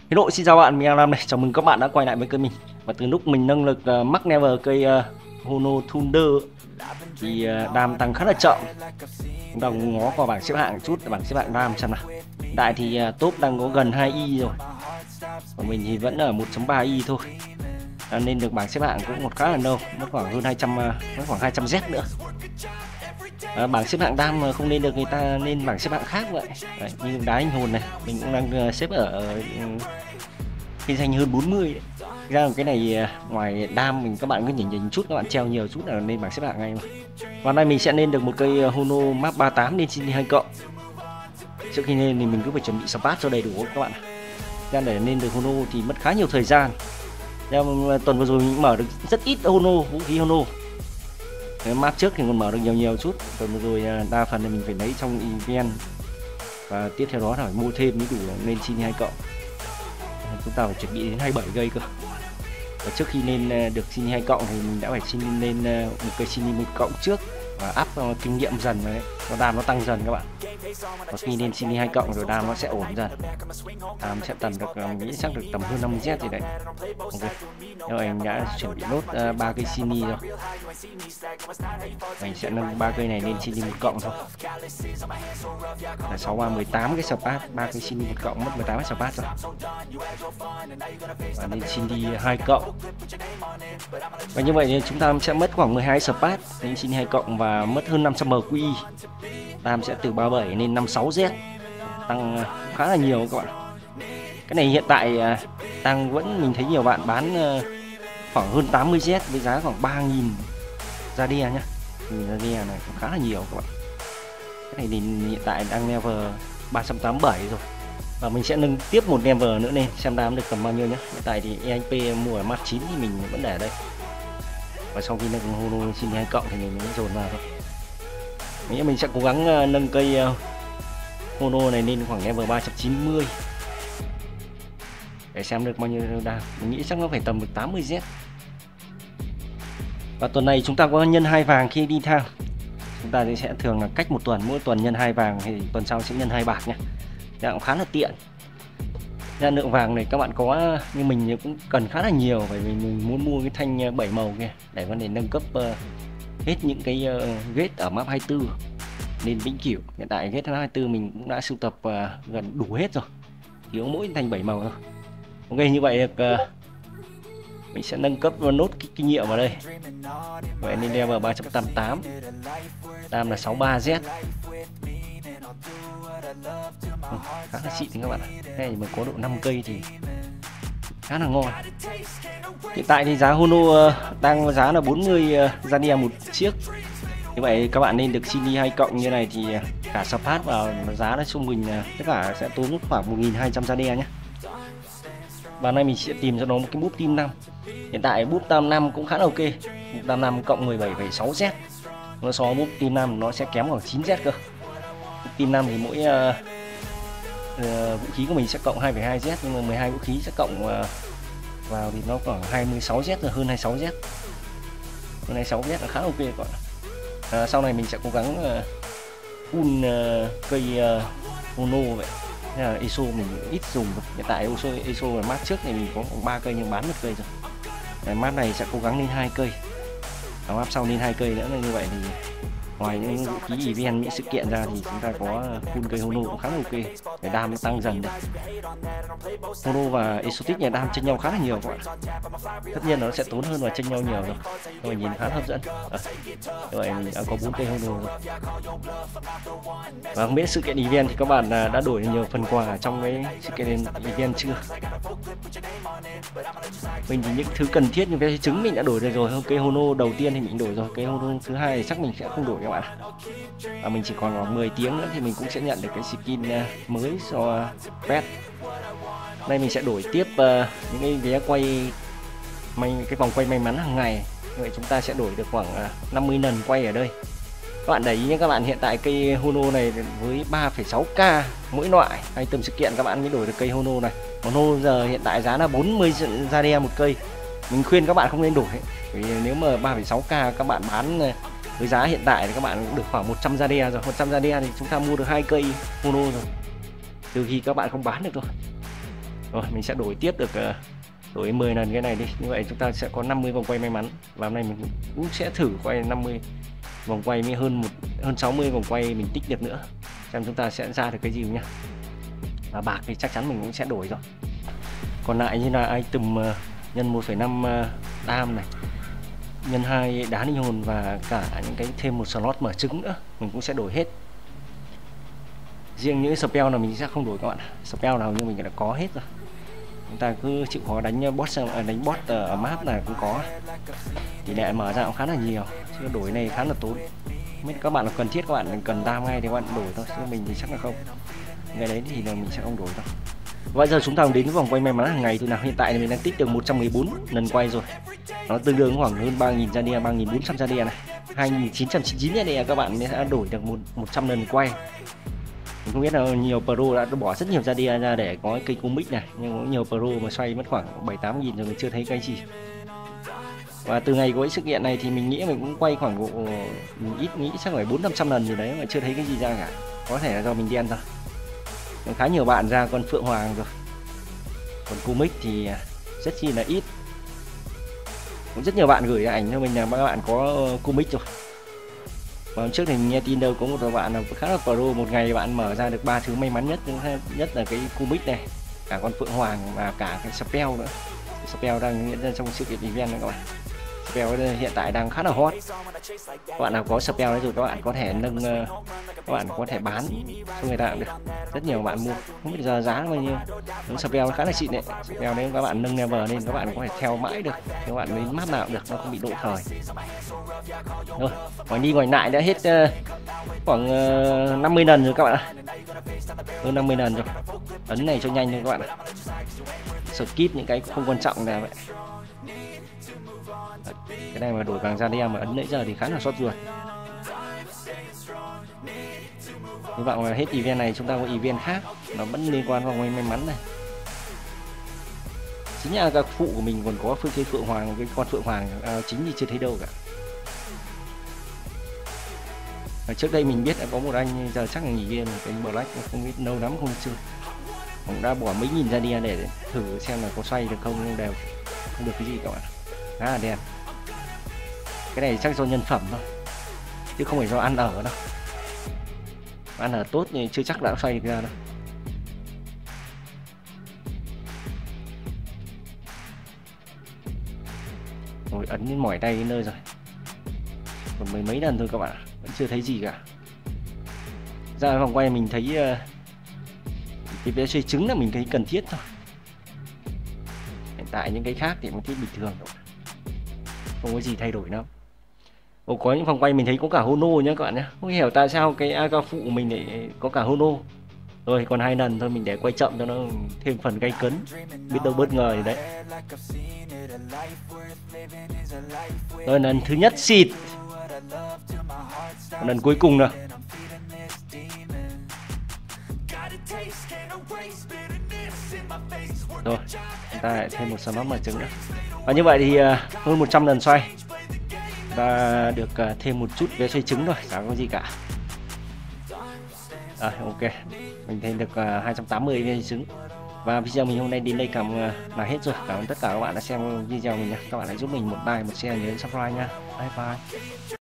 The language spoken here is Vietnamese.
Hello, xin chào bạn, mình Lam này. Chào mừng các bạn đã quay lại với kênh mình. Và từ lúc mình nâng lực Max Never cây Hono Thunder thì đam tăng khá là chậm. Chúng ta cũng ngó qua bảng xếp hạng một chút, bảng xếp hạng đam xem nào. Hiện tại thì top đang có gần 2i rồi. Còn mình thì vẫn ở 1.3i thôi. Nên được bảng xếp hạng cũng một khá là lâu, mất khoảng hơn 200 mất khoảng 200Z nữa. Bảng xếp hạng đam không nên được, người ta nên bảng xếp hạng khác vậy. Đấy, như đá anh hồn này, mình cũng đang xếp ở cái danh hơn 40 đấy. Ra cái này ngoài đam mình các bạn cứ nhìn chút, các bạn treo nhiều chút là lên bảng xếp hạng ngay mà. Và nay mình sẽ lên được một cây Hono Map 38 lên CD 2 cộng. Trước khi lên thì mình cứ phải chuẩn bị spat cho đầy đủ các bạn. Ra để lên được Hono thì mất khá nhiều thời gian. Tuần vừa rồi mình mở được rất ít Hono, vũ khí Hono. Cái map trước thì còn mở được nhiều chút. Tuần vừa rồi đa phần là mình phải lấy trong event. Và tiếp theo đó là phải mua thêm mới đủ lên CD 2 cộng. Chúng ta phải chuẩn bị đến 27 gây cơ. Và trước khi lên được CD 2 cộng thì mình đã phải xin lên một cây CD 1 cộng trước và up kinh nghiệm dần rồi đấy, nó đam nó tăng dần các bạn. Và khi lên CD 2 cộng rồi đam nó sẽ ổn dần, đam sẽ tầm được mình nghĩ chắc được tầm hơn 50Z gì đấy. Ok, rồi anh đã chuẩn bị nốt 3 cây CD rồi, mình sẽ nâng 3 cây này lên CD 1 cộng thôi, là 63 18 cái spat, 3 cây CD 1 cộng mất 18 cái spat rồi. Và lên CD 2 cộng. Và như vậy thì chúng ta sẽ mất khoảng 12 spat lên CD 2 cộng và mất hơn 500 MQI. Đam sẽ từ 37 lên 56Z, tăng khá là nhiều các bạn. Cái này hiện tại đang vẫn mình thấy nhiều bạn bán khoảng hơn 80Z với giá khoảng 3.000 Radia nhá. Radia này cũng khá là nhiều các bạn. Cái này thì hiện tại đang level 387 rồi. Và mình sẽ nâng tiếp một level nữa lên xem đam được tầm bao nhiêu nhé. Hiện tại thì EXP mua ở mặt 9 thì mình vẫn để ở đây. Và sau khi nâng Hono CD 2 cộng thì mình mới dồn vào thôi. Mình sẽ cố gắng nâng cây Hono này lên khoảng level 390 để xem được bao nhiêu đam. Mình nghĩ chắc nó phải tầm được 80Z. Và tuần này chúng ta có nhân 2 vàng khi đi tham. Chúng ta sẽ thường là cách một tuần, mỗi tuần nhân 2 vàng thì tuần sau sẽ nhân 2 bạc nhé. Nó cũng khá là tiện. Ra lượng vàng này các bạn có như mình cũng cần khá là nhiều, bởi vì mình muốn mua cái thanh 7 màu kia để có thể nâng cấp hết những cái gate ở map 24 lên vĩnh cửu. Hiện tại gate 24 mình cũng đã sưu tập gần đủ hết rồi, thiếu mỗi thanh 7 màu thôi. Ok, như vậy mình sẽ nâng cấp nốt cái kinh nghiệm vào đây. Vậy nên level 388, đam là 63Z. Khá là xịn các bạn ạ. Đây mà có độ 5 cây thì khá là ngon. Hiện tại thì giá Hono đang giá là 40 Radia một chiếc. Như vậy các bạn nên được CD 2 cộng như này thì cả spat vào giá nó trung bình tất cả sẽ tốn khoảng 1.200 Radia nhé. Và nay mình sẽ tìm cho nó một cái búp team 5. Hiện tại búp team 5 cũng khá là ok. Búp team 5 cộng 17,6Z. Nó so với búp team 5 nó sẽ kém khoảng 9Z cơ. Búp team 5 thì mỗi vũ khí của mình sẽ cộng 2,2Z, nhưng mà 12 vũ khí sẽ cộng vào thì nó khoảng 26Z rồi, hơn 26Z. Hơn 26Z là khá ok các bạn. Sau này mình sẽ cố gắng full cây Hono vậy. Là ESO mình ít dùng rồi. Hiện tại ESO và map trước này mình có khoảng 3 cây nhưng bán 1 cây rồi. Map này sẽ cố gắng lên 2 cây. Và map sau lên 2 cây nữa, nên như vậy thì ngoài những vũ khí event những sự kiện ra thì chúng ta có full cây Hono cũng khá là ok để đam nó tăng dần được. Hono và exotic nhà đam chênh nhau khá là nhiều các bạn. Tất nhiên nó sẽ tốn hơn và chênh nhau nhiều rồi, nhưng mà nhìn khá hấp dẫn. Rồi mình đã có 4 cây Hono rồi. Và không biết sự kiện event thì các bạn đã đổi nhiều phần quà trong cái sự kiện event chưa? Mình thì những thứ cần thiết như vé trứng mình đã đổi được rồi. Cây Hono đầu tiên thì mình đổi rồi, cây Hono thứ hai thì chắc mình sẽ không đổi các bạn. Và mình chỉ còn khoảng 10 tiếng nữa thì mình cũng sẽ nhận được cái skin mới cho pet. Đây mình sẽ đổi tiếp những cái vé quay cái vòng quay may mắn hàng ngày. Như vậy chúng ta sẽ đổi được khoảng 50 lần quay ở đây. Các bạn để ý nhé, các bạn hiện tại cây Hono này với 3,6k mỗi loại hay tầm sự kiện các bạn mới đổi được cây Hono này. Hono giờ hiện tại giá là 40 Radia một cây. Mình khuyên các bạn không nên đổi, vì nếu mà 3,6k các bạn bán với giá hiện tại thì các bạn được khoảng 100 Radia rồi. 100 Radia thì chúng ta mua được 2 cây Hono rồi, trừ khi các bạn không bán được thôi. Rồi mình sẽ đổi tiếp được đổi 10 lần cái này đi, như vậy chúng ta sẽ có 50 vòng quay may mắn. Và hôm nay mình cũng sẽ thử quay 50 vòng quay mới hơn 60 vòng quay mình tích được nữa, xem chúng ta sẽ ra được cái gì nhá. Và bạc thì chắc chắn mình cũng sẽ đổi rồi. Còn lại như là item nhân 1,5 đam này, nhân 2 đá linh hồn và cả những cái thêm một slot mở trứng nữa mình cũng sẽ đổi hết. Riêng những spell nào mình sẽ không đổi các bạn, spell nào như mình đã có hết rồi. Chúng ta cứ chịu khó đánh boss ở map này cũng có, tỷ lệ mở ra cũng khá là nhiều, chứ đổi này khá là tốn. Biết các bạn là cần thiết, các bạn cần đam ngay thì các bạn đổi thôi, chứ mình thì chắc là không, ngày đấy thì là mình sẽ không đổi đâu. Bây giờ chúng ta đến vòng quay may mắn hàng ngày thì nào, hiện tại thì mình đang tích được 114 lần quay rồi, nó tương đương khoảng hơn 3.000 Zadia, 3.400 Zadia này, 2.999 Zadia các bạn mới đã đổi được 100 lần quay. Mình không biết là nhiều pro đã bỏ rất nhiều Zadia ra để có cây comic này, nhưng có nhiều pro mà xoay mất khoảng 7-8 nghìn rồi mình chưa thấy cái gì. Và từ ngày có cái sự kiện này thì mình nghĩ mình cũng quay khoảng độ, mình ít nghĩ chắc phải 400-500 lần gì đấy mà chưa thấy cái gì ra cả. Có thể là do mình đen thôi. Khá nhiều bạn ra con Phượng Hoàng rồi, còn comic thì rất chi là ít. Cũng rất nhiều bạn gửi ảnh cho mình là các bạn có comic rồi. Và hôm trước thì mình nghe tin đâu có một bạn là khá là pro, một ngày bạn mở ra được 3 thứ may mắn nhất là cái comic này, cả con Phượng Hoàng và cả cái spell nữa. Spell đang diễn ra trong sự kiện event này các bạn. Spell hiện tại đang khá là hot. Các bạn nào có spell đấy rồi các bạn có thể nâng, các bạn có thể bán cho người ta cũng được. Rất nhiều bạn mua, không biết giờ giá bao nhiêu. Những spell khá là xịn đấy. Spell đấy các bạn nâng level lên các bạn có thể theo mãi được. Các bạn đến map nào cũng được, nó không bị độ thời. Rồi, ngoài đi ngoài lại đã hết khoảng 50 lần rồi các bạn ạ. Hơn 50 lần rồi. Ấn này cho nhanh thôi các bạn ạ. Skip những cái không quan trọng là vậy. Cái này mà đổi vàng ra đi mà ấn nãy giờ thì khá là sót ruột. Hy vọng là hết event này chúng ta có event khác nó vẫn liên quan vào may mắn này. Chính là các phụ của mình còn có phương cây Phượng Hoàng, cái con Phượng Hoàng chính thì chưa thấy đâu cả. Và trước đây mình biết là có một anh giờ chắc là nghỉ game, cái Black không biết lâu lắm không chưa. Cũng đã bỏ mấy nghìn ra đi để thử xem là có xoay được không, nhưng đều không được cái gì các bạn. Khá là đen. Cái này chắc do nhân phẩm thôi, chứ không phải do ăn ở đâu. Ăn ở tốt thì chưa chắc đã xoay được ra đâu. Rồi ấn đến mỏi tay đến nơi rồi. Còn mấy lần thôi các bạn, vẫn chưa thấy gì cả. Ra vòng quay mình thấy cái vé xoay trứng là mình thấy cần thiết thôi. Hiện tại những cái khác thì mình thấy bình thường thôi, không có gì thay đổi đâu. Có những vòng quay mình thấy có cả Hono nhá các bạn nhé. Không hiểu tại sao cái Aga phụ của mình lại có cả Hono. Rồi còn 2 lần thôi, mình để quay chậm cho nó thêm phần gay cấn, biết đâu bất ngờ gì đấy. Rồi lần thứ nhất xịt, lần cuối cùng nào. Rồi chúng ta lại thêm một slot mở trứng nữa. Và như vậy thì hơn 100 lần xoay và được thêm một chút vé xoay trứng thôi, chẳng có gì cả. Rồi ok, mình thêm được 280 vé xoay trứng. Và video mình hôm nay đến đây là hết rồi. Cảm ơn tất cả các bạn đã xem video mình nha. Các bạn hãy giúp mình một like, một share, nhớ subscribe nha. Bye bye.